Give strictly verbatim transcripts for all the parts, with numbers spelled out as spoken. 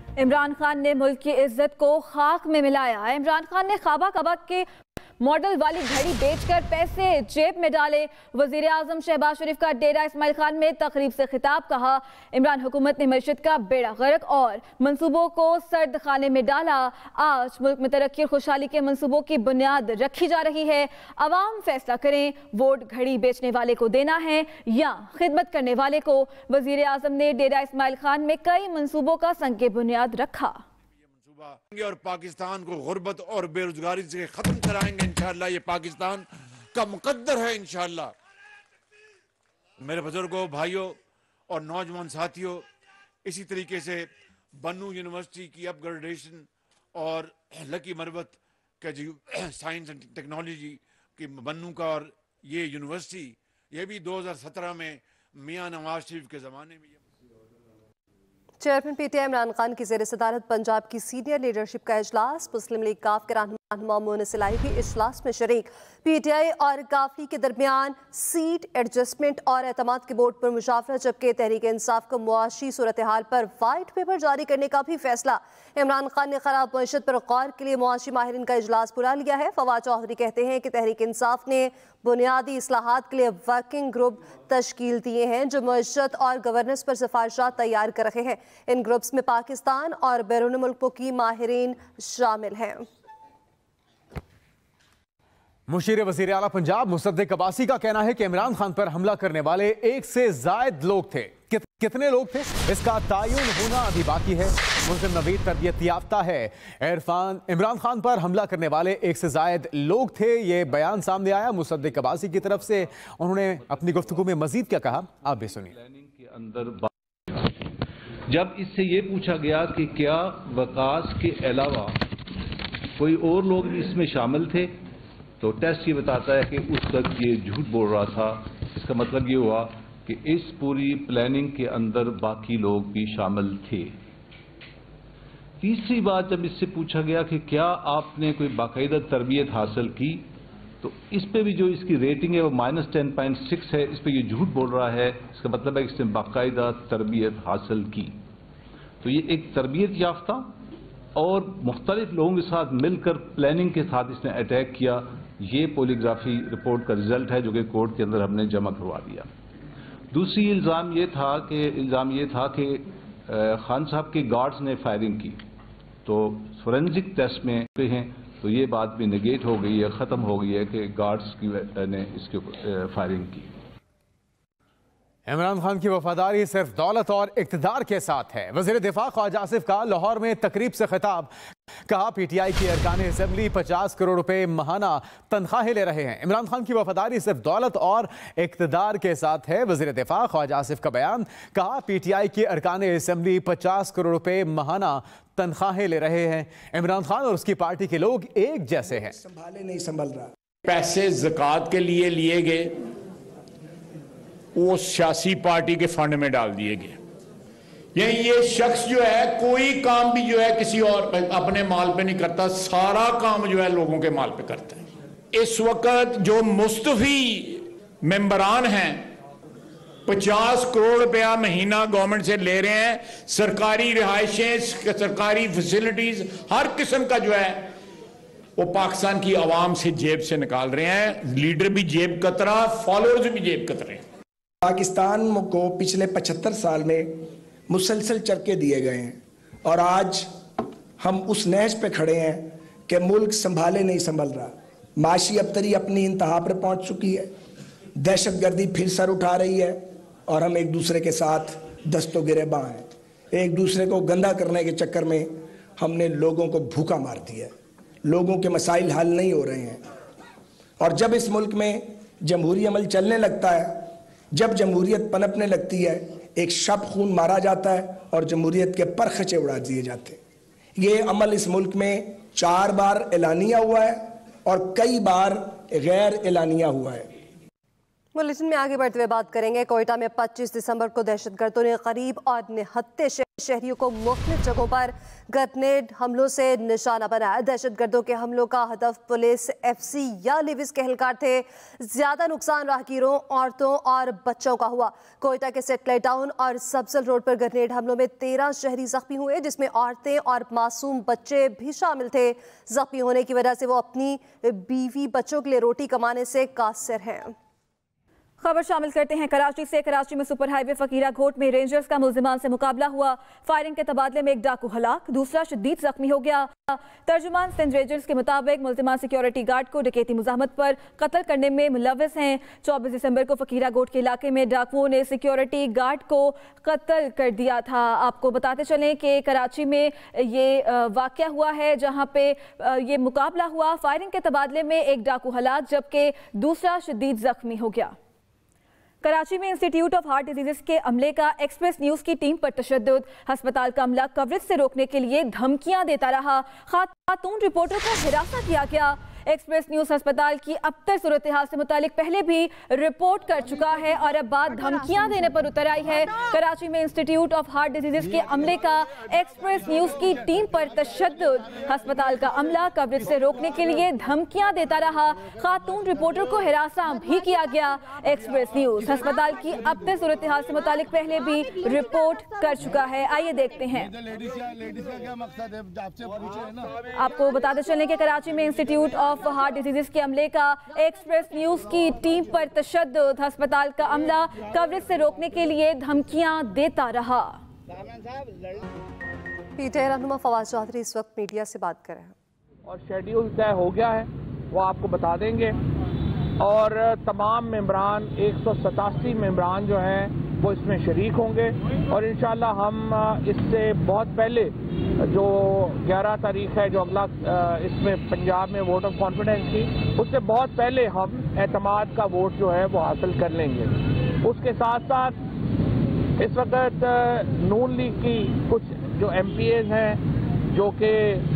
इमरान खान ने मुल्क की इज्जत को खाक में मिलाया। इमरान खान ने खाबा कबा के मॉडल वाली घड़ी बेचकर पैसे जेब में डाले। वजीर आजम शहबाज शरीफ का डेरा इस्माइल खान में तकरीब से खिताब। कहा, इमरान हुकूमत ने मईशत का बेड़ा गर्क और मंसूबों को सर्द खाने में डाला। आज मुल्क में तरक्की और खुशहाली के मंसूबों की बुनियाद रखी जा रही है। अवाम फैसला करें, वोट घड़ी बेचने वाले को देना है या खिदमत करने वाले को। वजीर आजम ने डेरा इस्माइल खान में कई मंसूबों का संग बुनियाद रखा और पाकिस्तान को गुर्बत और बेरोजगारी से खत्म कराएंगे इंशाअल्लाह। ये पाकिस्तान का मुकद्दर है इंशाअल्लाह। मेरे बुजुर्गों, भाइयों और नौजवान साथियों, इसी तरीके से बन्नू यूनिवर्सिटी की अपग्रेडेशन और लकी मरवत का जो साइंस एंड टेक्नोलॉजी की बन्नू का और ये यूनिवर्सिटी, ये भी दो हज़ार सत्रह में मियां नवाज शरीफ के ज़माने में। चेयरमैन पीटीआई इमरान खान की ज़ेर सदारत पंजाब की सीनियर लीडरशिप का इजलास। मुस्लिम लीग काफ के रहनुमा मोहन सिलाई भी इजलास में शरीक। पीटीआई और काफी के दरमियान सीट एडजस्टमेंट और एतमाद के बोर्ड पर मुशावरत, जबकि तहरीक इंसाफ को मुआशी सूरत हाल पर वाइट पेपर जारी करने का भी फैसला। इमरान खान ने खराब मईशत पर गौर के लिए मुआशी माहिरीन का इजलास बुला लिया है। फवाद चौधरी कहते हैं कि तहरीक इंसाफ ने बुनियादी इस्लाहात के लिए वर्किंग ग्रुप तश्कील दिए हैं जो मईशत और गवर्नेंस पर सिफारिशात तैयार कर रहे हैं। इन ग्रुप्स में पाकिस्तान और बैरून मुल्कों की माहिरीन शामिल हैं। मुशीर वज़ीर आला पंजाब मुसद्दिक अब्बासी का कहना है कि इमरान खान पर हमला करने वाले एक से जायद लोग थे। कित, कितने लोग थे इसका तायुन होना अभी बाकी है। मुस्लिम नवीद तरबियत याफ्ता है। इरफान इमरान खान पर हमला करने वाले एक से जायद लोग थे, ये बयान सामने आया मुसद्दिक अब्बासी की तरफ से। उन्होंने अपनी गुफ्तगू में मजीद क्या कहा, आप भी सुनिए। जब इससे ये पूछा गया कि क्या वकास के अलावा कोई और लोग इसमें शामिल थे, तो टेस्ट ये बताता है कि उस वक्त ये झूठ बोल रहा था। इसका मतलब ये हुआ कि इस पूरी प्लानिंग के अंदर बाकी लोग भी शामिल थे। तीसरी बात, जब इससे पूछा गया कि क्या आपने कोई बाकायदा तरबियत हासिल की, तो इस पे भी जो इसकी रेटिंग है वो माइनस टेन पॉइंट सिक्स है। इस पे ये झूठ बोल रहा है। इसका मतलब है कि इसने बाकायदा तरबियत हासिल की। तो ये एक तरबियत याफ्ता और मुख्तलिफ लोगों के साथ मिलकर प्लानिंग के साथ इसने अटैक किया। ये पॉलीग्राफी रिपोर्ट का रिजल्ट है जो कि कोर्ट के अंदर हमने जमा करवा दिया। दूसरी इल्ज़ाम ये था कि इल्ज़ाम ये था कि खान साहब के गार्ड्स ने फायरिंग की, तो फोरेंसिक टेस्ट में हैं तो ये बात भी नेगेट हो गई है, ख़त्म हो गई है कि गार्ड्स की ने इसके ऊपर फायरिंग की। इमरान खान की वफादारी सिर्फ दौलत और इक़्तिदार के साथ है। वज़ीर दिफा ख्वाजा आसिफ का लाहौर में तकरीब से खिताब। कहा, पीटीआई की अरकान असेंबली पचास करोड़ रुपए महाना तनख्वाहें ले रहे हैं। इमरान खान की वफादारी सिर्फ दौलत और इक़्तिदार के साथ है। वज़ीर दिफा ख्वाजा आसिफ का बयान। कहा, पीटीआई की अरकान असेंबली पचास करोड़ रुपए महाना तनख्वाहें ले रहे हैं। इमरान खान और उसकी पार्टी के लोग एक जैसे हैं। संभाले नहीं संभल रहा। पैसे ज़कात के लिए लिए गए, वो सियासी पार्टी के फंड में डाल दिए गए। यही ये शख्स जो है कोई काम भी जो है किसी और अपने माल पे नहीं करता, सारा काम जो है लोगों के माल पे करता है। इस वक्त जो मुस्तफी मेंबरान हैं पचास करोड़ रुपया महीना गवर्नमेंट से ले रहे हैं। सरकारी रिहायशें, सरकारी फैसिलिटीज, हर किस्म का जो है वो पाकिस्तान की आवाम से जेब से निकाल रहे हैं। लीडर भी जेब कतरा, फॉलोअर्स भी जेब कतरे। पाकिस्तान को पिछले पचहत्तर साल में मुसलसल चरके दिए गए हैं और आज हम उस नहज पे खड़े हैं कि मुल्क संभाले नहीं संभल रहा। माशी अबतरी अपनी इंतहा पर पहुंच चुकी है। दहशतगर्दी फिर सर उठा रही है और हम एक दूसरे के साथ दस्तों गिरेबां हैं। एक दूसरे को गंदा करने के चक्कर में हमने लोगों को भूखा मार दिया है। लोगों के मसाइल हल नहीं हो रहे हैं। और जब इस मुल्क में जमहूरी अमल चलने लगता है, जब जमहूरियत पनपने लगती है, एक शब खून मारा जाता है और जमहूरियत के परखचे उड़ा दिए जाते हैं। ये अमल इस मुल्क में चार बार एलानिया हुआ है और कई बार गैर एलानिया हुआ है। बुलेटिन में आगे बढ़ते हुए बात करेंगे। कोयटा में पच्चीस दिसंबर को दहशतगर्दों ने करीब और निहत्ते शहरियों को मुख्तलिफ जगहों पर ग्रेनेड हमलों से निशाना बनाया। दहशतगर्दों के हमलों का हदफ पुलिस, एफसी या लिविस के एहलकार थे। ज्यादा नुकसान राहगीरों, औरतों और बच्चों का हुआ। कोयटा के सेटेलाइट टाउन और सब्सल रोड पर ग्रेनेड हमलों में तेरह शहरी जख्मी हुए, जिसमें औरतें और मासूम बच्चे भी शामिल थे। जख्मी होने की वजह से वो अपनी बीवी बच्चों के लिए रोटी कमाने से कासिर हैं। खबर शामिल करते हैं कराची से। कराची में सुपर हाईवे फकीरा घोट में रेंजर्स का मुल्जिमान से मुकाबला हुआ। फायरिंग के तबादले में एक डाकू हलाक, दूसरा शदीद जख्मी हो गया। तर्जुमान सिंध रेंजर्स के मुताबिक मुल्जिमान सिक्योरिटी गार्ड को डकैती मुजाहमत पर कत्ल करने में मुलव्वस हैं। चौबीस दिसंबर को फकीरा घोट के इलाके में डाकुओं ने सिक्योरिटी गार्ड को कत्ल कर दिया था। आपको बताते चलें कि कराची में ये वाकया हुआ है जहाँ पे ये मुकाबला हुआ। फायरिंग के तबादले में एक डाकू हलाक जबकि दूसरा शदीद जख्मी हो गया। कराची में इंस्टीट्यूट ऑफ हार्ट डिजीज के अमले का एक्सप्रेस न्यूज की टीम पर तशद्दुद। अस्पताल का अमला कवरेज से रोकने के लिए धमकियां देता रहा। खातून रिपोर्टर को हिरासत किया गया। एक्सप्रेस न्यूज अस्पताल की अबतर सूरत हाल से मुतालिक पहले भी रिपोर्ट कर चुका है और अब बात धमकियां देने पर उतर आई है। कराची में इंस्टीट्यूट ऑफ हार्ट डिजीज के अमले का एक्सप्रेस न्यूज की टीम पर तशद्दुद। अस्पताल का अमला कवरेज से रोकने के लिए धमकियां देता रहा। खातून रिपोर्टर को हिरासा भी किया गया। एक्सप्रेस न्यूज अस्पताल की अबतर सूरत हाल से मुतालिक पहले भी रिपोर्ट कर चुका है। आइए देखते हैं। आपको बताते चलें कि कराची में इंस्टीट्यूट ऑफ हार्ट डिजीज के अमले का एक्सप्रेस न्यूज की टीम पर तशद्दुद। अस्पताल का अमला कवरेज से रोकने के लिए धमकियां देता रहा। पीटीआई रहनुमा फवाद चौधरी इस वक्त मीडिया से बात कर रहे हैं और शेड्यूल तय हो गया है, वो आपको बता देंगे। और तमाम मेंबरान एक सौ सतासी मेंबरान जो हैं वो इसमें शरीक होंगे और इंशाल्लाह हम इससे बहुत पहले जो ग्यारह तारीख है जो अगला इसमें पंजाब में वोट ऑफ कॉन्फिडेंस की, उससे बहुत पहले हम एतमाद का वोट जो है वो हासिल कर लेंगे। उसके साथ साथ इस वक्त नून लीग की कुछ जो एम पी एज हैं जो कि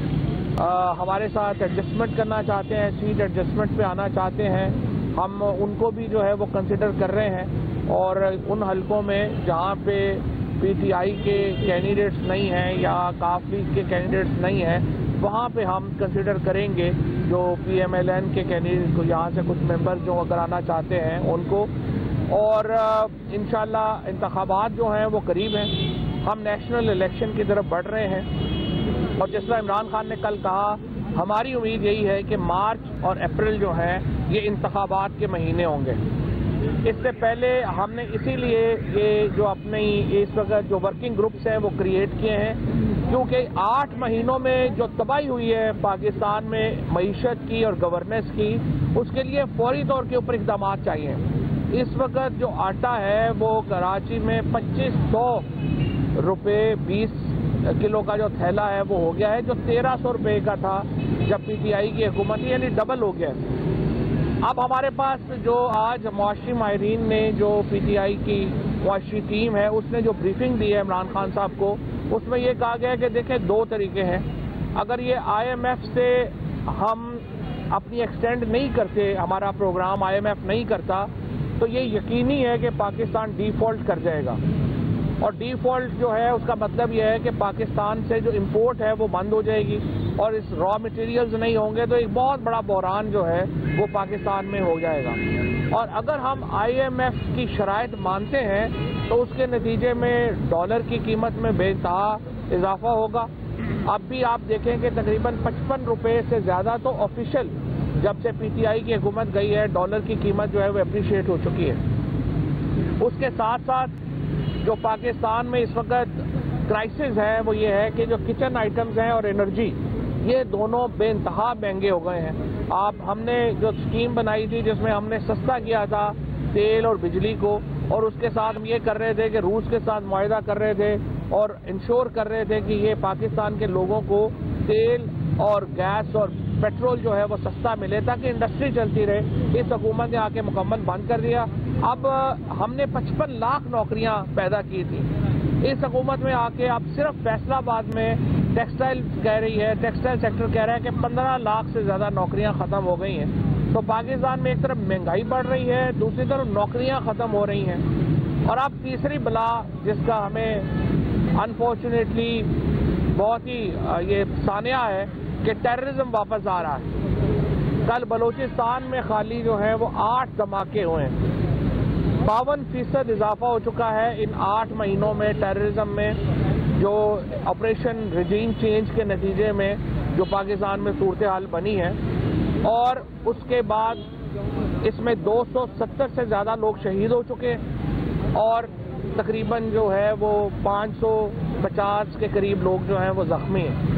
हमारे साथ एडजस्टमेंट करना चाहते हैं, सीट एडजस्टमेंट पे आना चाहते हैं, हम उनको भी जो है वो कंसिडर कर रहे हैं। और उन हलकों में जहाँ पे पीटीआई के कैंडिडेट्स नहीं हैं या काफ लीग के कैंडिडेट्स नहीं हैं, वहाँ पे हम कंसिडर करेंगे जो पीएमएलएन के कैंडिडेट को, यहाँ से कुछ मेंबर जो अगर आना चाहते हैं उनको। और इंशाल्लाह इंतखाबात जो हैं वो करीब हैं, हम नेशनल इलेक्शन की तरफ बढ़ रहे हैं। और जिस तरह इमरान खान ने कल कहा, हमारी उम्मीद यही है कि मार्च और अप्रैल जो है ये इंतखाबात के महीने होंगे। इससे पहले हमने इसीलिए ये जो अपने इस वक्त जो वर्किंग ग्रुप्स हैं वो क्रिएट किए हैं, क्योंकि आठ महीनों में जो तबाही हुई है पाकिस्तान में मईशत की और गवर्नेंस की, उसके लिए फौरी तौर के ऊपर इक़दाम चाहिए। इस वक्त जो आटा है वो कराची में पच्चीस सौ रुपये बीस किलो का जो थैला है वो हो गया है, जो तेरह सौ रुपये का था जब पीटीआई की हुकूमत, यानी डबल हो गया है। अब हमारे पास जो आज मुआशरी माहिरीन ने, जो पीटीआई की मुआशरी टीम है, उसने जो ब्रीफिंग दी है इमरान खान साहब को, उसमें ये कहा गया है कि देखें दो तरीके हैं। अगर ये आईएमएफ से हम अपनी एक्सटेंड नहीं करते, हमारा प्रोग्राम आईएमएफ नहीं करता, तो ये यकीनी है कि पाकिस्तान डिफॉल्ट कर जाएगा। और डिफॉल्ट जो है उसका मतलब यह है कि पाकिस्तान से जो इंपोर्ट है वो बंद हो जाएगी और इस रॉ मटेरियल्स नहीं होंगे, तो एक बहुत बड़ा बहरान जो है वो पाकिस्तान में हो जाएगा। और अगर हम आईएमएफ की शराइत मानते हैं तो उसके नतीजे में डॉलर की कीमत में बेतहा इजाफा होगा। अब भी आप देखें कि तकरीबन पचपन रुपये से ज़्यादा तो ऑफिशियल जब से पीटीआई की हुकूमत गई है, डॉलर की कीमत जो है वो अप्रिशिएट हो चुकी है। उसके साथ साथ जो पाकिस्तान में इस वक्त क्राइसिस है वो ये है कि जो किचन आइटम्स हैं और एनर्जी, ये दोनों बेइंतहा महंगे हो गए हैं। आप हमने जो स्कीम बनाई थी जिसमें हमने सस्ता किया था तेल और बिजली को, और उसके साथ हम ये कर रहे थे कि रूस के साथ मुआहिदा कर रहे थे और इंश्योर कर रहे थे कि ये पाकिस्तान के लोगों को तेल और गैस और पेट्रोल जो है वो सस्ता मिले ताकि इंडस्ट्री चलती रहे। इस हुकूमत ने आके मुकम्मल बंद कर दिया। अब हमने पचपन लाख नौकरियां पैदा की थी। इस हुकूमत में आके अब सिर्फ फैसलाबाद में टेक्सटाइल कह रही है, टेक्सटाइल सेक्टर कह रहा है कि पंद्रह लाख से ज़्यादा नौकरियां ख़त्म हो गई हैं। तो पाकिस्तान में एक तरफ महंगाई बढ़ रही है, दूसरी तरफ नौकरियां ख़त्म हो रही हैं। और अब तीसरी बला जिसका हमें अनफॉर्चुनेटली बहुत ही ये सानिया है कि टेररिज्म वापस आ रहा है। कल बलूचिस्तान में खाली जो है वो आठ धमाके हुए हैं। बावन फीसद इजाफा हो चुका है इन आठ महीनों में टेररिज्म में, जो ऑपरेशन रिजीम चेंज के नतीजे में जो पाकिस्तान में सूरत हाल बनी है। और उसके बाद इसमें दो सौ सत्तर से ज़्यादा लोग शहीद हो चुके हैं और तकरीबन जो है वो पाँच सौ पचास के करीब लोग जो हैं वो ज़ख्मी हैं।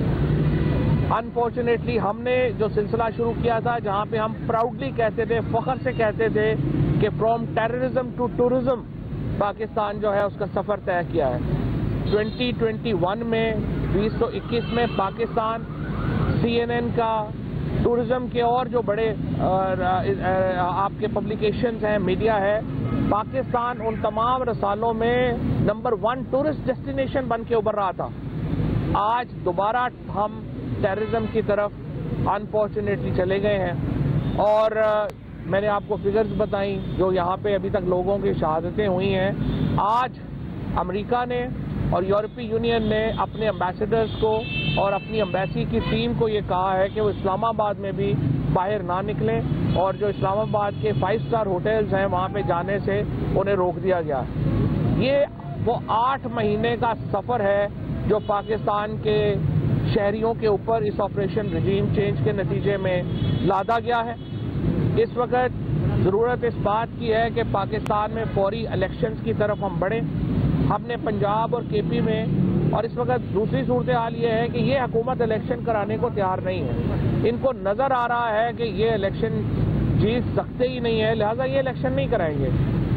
अनफॉर्चुनेटली हमने जो सिलसिला शुरू किया था, जहाँ पे हम प्राउडली कहते थे, फख्र से कहते थे कि from terrorism to tourism Pakistan जो है उसका सफ़र तय किया है। दो हज़ार इक्कीस में बीस सौ इक्कीस में पाकिस्तान सी एन एन का टूरिज्म के और जो बड़े आ, आ, आपके पब्लिकेशंस हैं, मीडिया है, पाकिस्तान उन तमाम रसालों में नंबर वन टूरिस्ट डेस्टिनेशन बन के उभर रहा था। आज दोबारा हम टेररिज्म की तरफ अनफॉर्चुनेटली चले गए हैं और आ, मैंने आपको फिगर्स बताई जो यहाँ पे अभी तक लोगों की शहादतें हुई हैं। आज अमेरिका ने और यूरोपीय यूनियन ने अपने एम्बेसडर्स को और अपनी एम्बेसी की टीम को ये कहा है कि वो इस्लामाबाद में भी बाहर ना निकलें और जो इस्लामाबाद के फाइव स्टार होटल्स हैं वहाँ पे जाने से उन्हें रोक दिया गया। ये वो आठ महीने का सफ़र है जो पाकिस्तान के शहरियों के ऊपर इस ऑपरेशन रिजीम चेंज के नतीजे में लादा गया है। इस वक्त ज़रूरत इस बात की है कि पाकिस्तान में फौरी इलेक्शंस की तरफ हम बढ़ें। हमने पंजाब और के पी में, और इस वक्त दूसरी सूरत हाल ये है कि ये हुकूमत इलेक्शन कराने को तैयार नहीं है। इनको नज़र आ रहा है कि ये इलेक्शन जीत सकते ही नहीं है, लिहाजा ये इलेक्शन नहीं कराएंगे।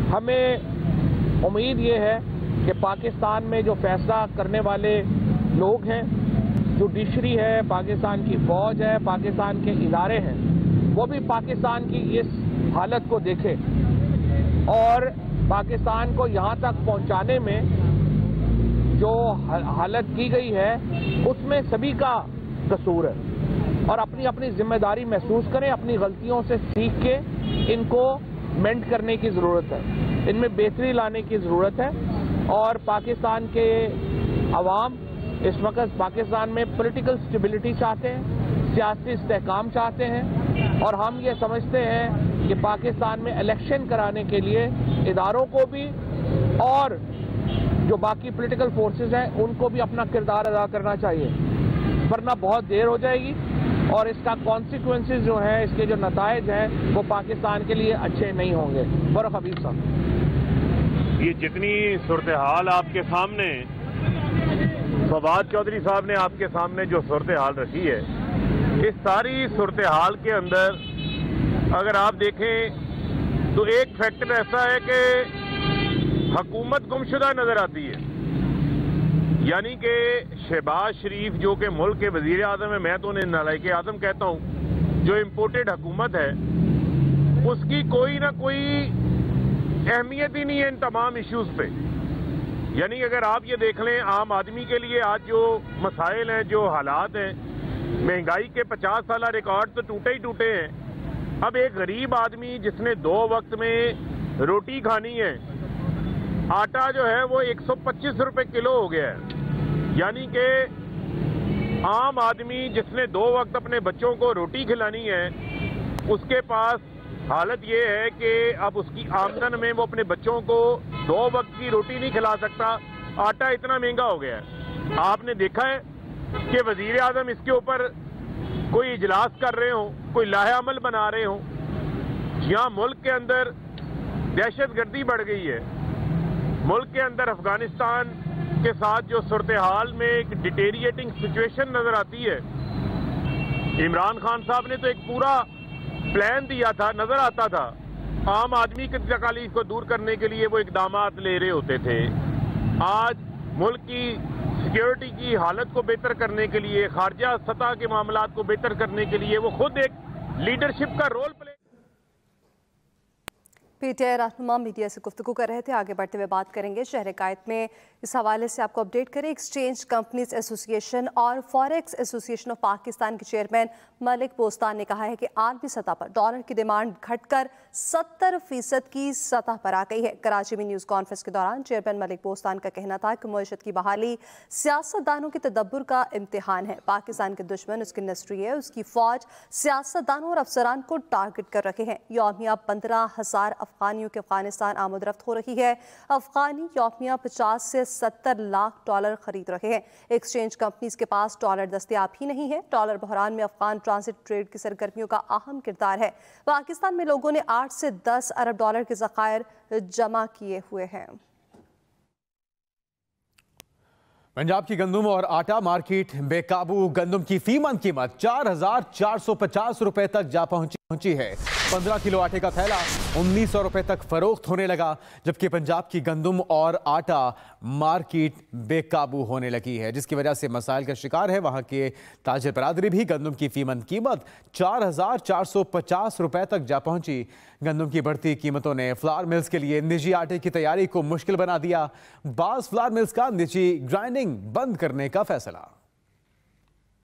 हमें उम्मीद ये है कि पाकिस्तान में जो फैसला करने वाले लोग हैं, जुडिशरी है, पाकिस्तान की फ़ौज है, पाकिस्तान के इदारे हैं, वो भी पाकिस्तान की इस हालत को देखें और पाकिस्तान को यहाँ तक पहुँचाने में जो हालत की गई है उसमें सभी का कसूर है और अपनी अपनी जिम्मेदारी महसूस करें। अपनी गलतियों से सीख के इनको मेंड करने की ज़रूरत है, इनमें बेहतरी लाने की ज़रूरत है। और पाकिस्तान के अवाम इस वक्त पाकिस्तान में पॉलिटिकल स्टेबिलिटी चाहते हैं, सियासी इस्तेहकाम चाहते हैं और हम ये समझते हैं कि पाकिस्तान में इलेक्शन कराने के लिए इदारों को भी और जो बाकी पॉलिटिकल फोर्सेस हैं उनको भी अपना किरदार अदा करना चाहिए, वरना बहुत देर हो जाएगी और इसका कॉन्सिक्वेंसेस जो हैं, इसके जो नताइज हैं वो पाकिस्तान के लिए अच्छे नहीं होंगे। फरूख हबीब साहब, ये जितनी सूरत हाल आपके सामने, फवाद चौधरी साहब ने आपके सामने जो सूरत हाल रखी है, इस सारी सूरत हाल के अंदर अगर आप देखें तो एक फैक्टर ऐसा है कि हुकूमत गुमशुदा नजर आती है। यानी कि शहबाज शरीफ जो कि मुल्क के वजीर आज़म है, मैं तो उन्हें नालायक आज़म कहता हूँ, जो इम्पोर्टेड हुकूमत है उसकी कोई ना कोई अहमियत ही नहीं है इन तमाम इश्यूज पे। यानी अगर आप ये देख लें, आम आदमी के लिए आज जो मसाइल हैं, जो हालात हैं, महंगाई के पचास साल रिकॉर्ड तो टूटे ही टूटे हैं। अब एक गरीब आदमी जिसने दो वक्त में रोटी खानी है, आटा जो है वो एक सौ पच्चीस रुपए किलो हो गया है। यानी कि आम आदमी जिसने दो वक्त अपने बच्चों को रोटी खिलानी है, उसके पास हालत ये है कि अब उसकी आमदन में वो अपने बच्चों को दो वक्त की रोटी नहीं खिला सकता, आटा इतना महंगा हो गया है। आपने देखा है कि वजीर आज़म इसके ऊपर कोई इजलास कर रहे हो, कोई लाहे अमल बना रहे हो। यहाँ मुल्क के अंदर दहशत गर्दी बढ़ गई है, मुल्क के अंदर अफगानिस्तान के साथ जो सूरत हाल में एक डिटेरिएटिंग सिचुएशन नजर आती है। इमरान खान साहब ने तो एक पूरा प्लान दिया था, नजर आता था आम आदमी की तकालीफ को दूर करने के लिए वो इकदामात ले रहे होते थे। आज मुल्क की सिक्योरिटी की हालत को बेहतर करने के लिए, खारजा सतह के मामलात को बेहतर करने के लिए वो खुद एक लीडरशिप का रोल प्ले पीटीआई रहनुमा मीडिया से गुफ्तगू कर रहे थे। आगे बढ़ते हुए बात करेंगे शहर कायद में। इस हवाले से आपको अपडेट करें। एक्सचेंज कंपनीज एसोसिएशन और फॉरेक्स एसोसिएशन ऑफ पाकिस्तान के चेयरमैन मलिक बोस्तान ने कहा है कि आलमी सतह पर डॉलर की डिमांड घटकर सत्तर फीसद की सतह पर आ गई है। कराची में न्यूज़ कॉन्फ्रेंस के दौरान चेयरमैन मलिक बोस्तान का कहना था कि मईशत की बहाली सियासतदानों के तदब्बुर का इम्तिहान है। पाकिस्तान के दुश्मन उसकी इंडस्ट्री है, उसकी फौज सियासतदानों और अफसरान को टारगेट कर रखे हैं। यौमिया पंद्रह हजार अफगानियों के अफगानिस्तान आमदरफ्त हो रही है। अफगानी यौमिया पचास से सत्तर लाख डॉलर खरीद रहे हैं। एक्सचेंज कंपनीज के पास डॉलर दस्तयाब ही नहीं है। डॉलर बहरान में अफगान ट्रांजिट ट्रेड की सरगर्मियों का अहम किरदार है। पाकिस्तान में लोगों ने आठ से दस अरब डॉलर के ज़खायर जमा किए हुए हैं। पंजाब की गंदम और आटा मार्केट बेकाबू। गंदम की फी मन कीमत चार हजार चार सौ पचास रुपए तक जा पहुंची पहुंची है। पंद्रह किलो आटे का थैला उन्नीस सौ रुपए तक फरोख्त होने लगा, जबकि पंजाब की गंदम और आटा मार्केट बेकाबू होने लगी है, जिसकी वजह से मसाइल का शिकार है वहां के ताजिर बरादरी भी। गंदम की फीमन कीमत चार हजार चार सौ पचास रुपए तक जा पहुंची। गंदम की बढ़ती कीमतों ने फ्लावर मिल्स के लिए निजी आटे की तैयारी को मुश्किल बना दिया। बास फ्लावर मिल्स का निजी ग्राइंडिंग बंद करने का फैसला।